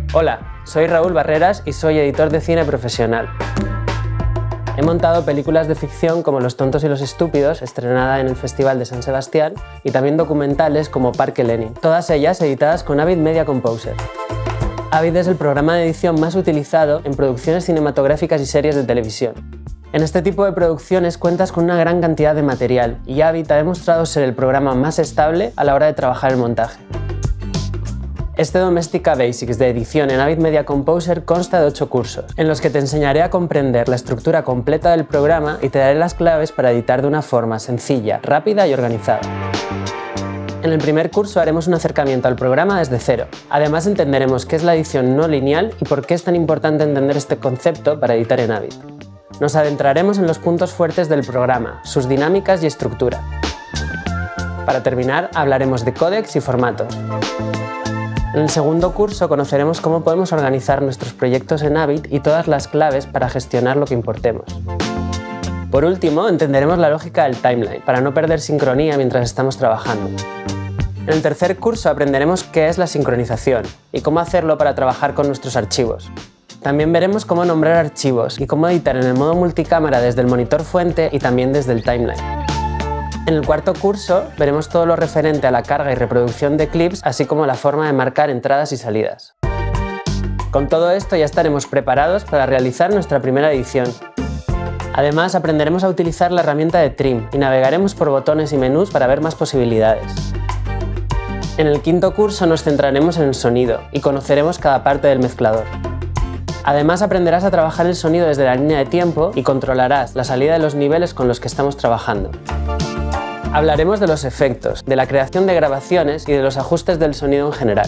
Hola, soy Raúl Barreras y soy editor de cine profesional. He montado películas de ficción como Los tontos y los estúpidos, estrenada en el Festival de San Sebastián, y también documentales como Parque Lenin, todas ellas editadas con Avid Media Composer. Avid es el programa de edición más utilizado en producciones cinematográficas y series de televisión. En este tipo de producciones cuentas con una gran cantidad de material y Avid ha demostrado ser el programa más estable a la hora de trabajar el montaje. Este Domestika Basics de edición en Avid Media Composer consta de 8 cursos, en los que te enseñaré a comprender la estructura completa del programa y te daré las claves para editar de una forma sencilla, rápida y organizada. En el primer curso haremos un acercamiento al programa desde cero. Además entenderemos qué es la edición no lineal y por qué es tan importante entender este concepto para editar en Avid. Nos adentraremos en los puntos fuertes del programa, sus dinámicas y estructura. Para terminar, hablaremos de códecs y formatos. En el segundo curso conoceremos cómo podemos organizar nuestros proyectos en Avid y todas las claves para gestionar lo que importemos. Por último, entenderemos la lógica del timeline, para no perder sincronía mientras estamos trabajando. En el tercer curso aprenderemos qué es la sincronización y cómo hacerlo para trabajar con nuestros archivos. También veremos cómo nombrar archivos y cómo editar en el modo multicámara desde el monitor fuente y también desde el timeline. En el cuarto curso veremos todo lo referente a la carga y reproducción de clips, así como la forma de marcar entradas y salidas. Con todo esto ya estaremos preparados para realizar nuestra primera edición. Además, aprenderemos a utilizar la herramienta de Trim y navegaremos por botones y menús para ver más posibilidades. En el quinto curso nos centraremos en el sonido y conoceremos cada parte del mezclador. Además, aprenderás a trabajar el sonido desde la línea de tiempo y controlarás la salida de los niveles con los que estamos trabajando. Hablaremos de los efectos, de la creación de grabaciones y de los ajustes del sonido en general.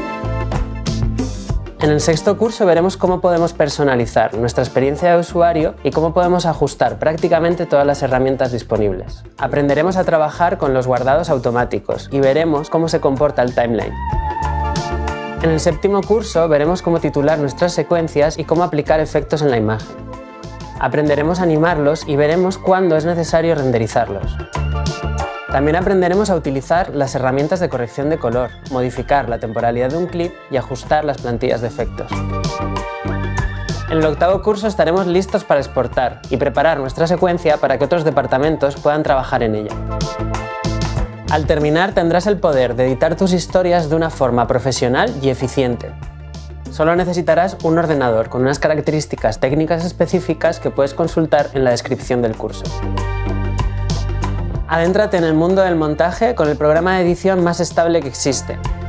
En el sexto curso veremos cómo podemos personalizar nuestra experiencia de usuario y cómo podemos ajustar prácticamente todas las herramientas disponibles. Aprenderemos a trabajar con los guardados automáticos y veremos cómo se comporta el timeline. En el séptimo curso veremos cómo titular nuestras secuencias y cómo aplicar efectos en la imagen. Aprenderemos a animarlos y veremos cuándo es necesario renderizarlos. También aprenderemos a utilizar las herramientas de corrección de color, modificar la temporalidad de un clip y ajustar las plantillas de efectos. En el octavo curso estaremos listos para exportar y preparar nuestra secuencia para que otros departamentos puedan trabajar en ella. Al terminar tendrás el poder de editar tus historias de una forma profesional y eficiente. Solo necesitarás un ordenador con unas características técnicas específicas que puedes consultar en la descripción del curso. Adéntrate en el mundo del montaje con el programa de edición más estable que existe.